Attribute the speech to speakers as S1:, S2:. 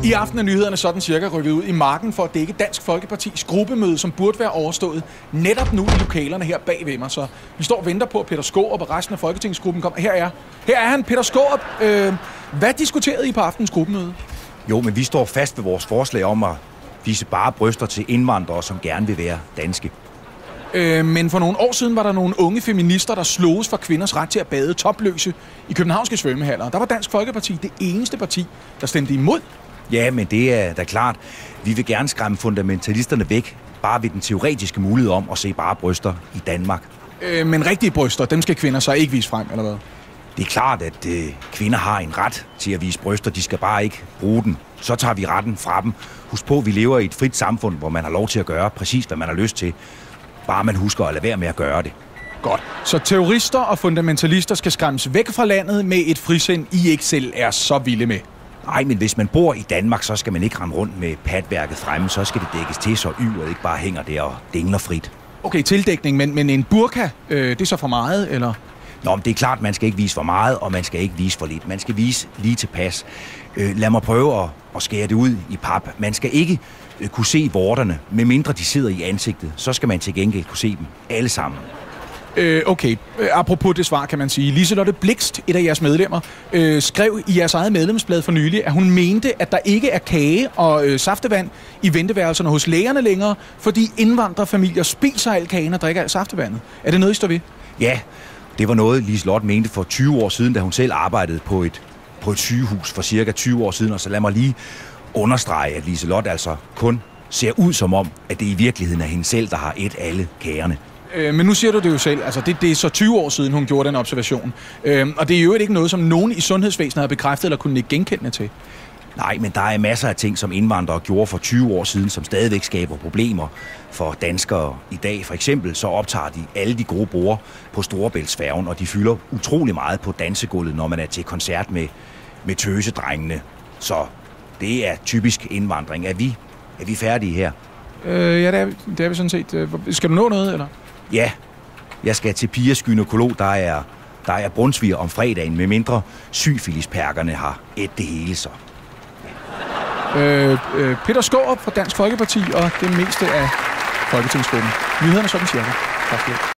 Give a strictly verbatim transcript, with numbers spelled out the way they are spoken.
S1: I aften er nyhederne sådan cirka rykket ud i marken for at dække Dansk Folkepartis gruppemøde, som burde være overstået netop nu i lokalerne her bag ved mig. Så vi står og venter på, at Peter Skaarup og resten af Folketingsgruppen kommer. Her er, her er han, Peter Skaarup. Øh, hvad diskuterede I på aftens gruppemøde?
S2: Jo, men vi står fast ved vores forslag om at vise bare bryster til indvandrere, som gerne vil være danske.
S1: Øh, men for nogle år siden var der nogle unge feminister, der sloges for kvinders ret til at bade topløse i københavnske svømmehaller. Der var Dansk Folkeparti det eneste parti, der stemte imod.
S2: Ja, men det er da klart. Vi vil gerne skræmme fundamentalisterne væk, bare ved den teoretiske mulighed om at se bare bryster i Danmark.
S1: Øh, men rigtige bryster, dem skal kvinder så ikke vise frem, eller hvad?
S2: Det er klart, at øh, kvinder har en ret til at vise bryster. De skal bare ikke bruge den. Så tager vi retten fra dem. Husk på, at vi lever i et frit samfund, hvor man har lov til at gøre præcis, hvad man har lyst til. Bare man husker at lade være med at gøre det.
S1: Godt. Så terrorister og fundamentalister skal skræmmes væk fra landet med et frisind, I ikke selv er så vilde med.
S2: Nej, men hvis man bor i Danmark, så skal man ikke rende rundt med patværket fremme. Så skal det dækkes til, så yvet ikke bare hænger der og dingler frit.
S1: Okay, tildækning, men, men en burka, øh, det er så for meget, eller?
S2: Nå, men det er klart, man skal ikke vise for meget, og man skal ikke vise for lidt. Man skal vise lige tilpas. Øh, lad mig prøve at, at skære det ud i pap. Man skal ikke øh, kunne se vorterne, medmindre de sidder i ansigtet. Så skal man til gengæld kunne se dem alle sammen.
S1: Øh, okay, øh, apropos det svar kan man sige. Liselotte Blixt, et af jeres medlemmer, øh, skrev i jeres eget medlemsblad for nylig, at hun mente, at der ikke er kage og øh, saftevand i venteværelserne hos lægerne længere, fordi indvandrerfamilier spiser al kagen og drikker al saftevandet. Er det noget, I står ved?
S2: Ja, det var noget, Liselotte mente for tyve år siden, da hun selv arbejdede på et, på et sygehus for cirka tyve år siden. Og så lad mig lige understrege, at Liselotte altså kun ser ud som om, at det i virkeligheden er hende selv, der har et alle kagerne.
S1: Øh, men nu siger du det jo selv, altså det, det er så tyve år siden, hun gjorde den observation. Øh, og det er jo ikke noget, som nogen i sundhedsvæsenet har bekræftet eller kunne ikke genkende til.
S2: Nej, men der er masser af ting, som indvandrere gjorde for tyve år siden, som stadigvæk skaber problemer for danskere i dag. For eksempel så optager de alle de gode borde på Storebæltsfærgen, og de fylder utrolig meget på dansegulvet, når man er til koncert med, med tøsedrengene. Så det er typisk indvandring. Er vi, er vi færdige her?
S1: Øh, ja, det er, det er vi sådan set. Skal du nå noget, eller?
S2: Ja, jeg skal til Pias gynekolog, der er, der er brunsviger om fredagen, med mindre syfilisperkerne har et det hele så.
S1: Øh, øh, Peter Skaarup fra Dansk Folkeparti og det meste af Folketingsgruppen. Nyhederne sådan cirka. Tak for det.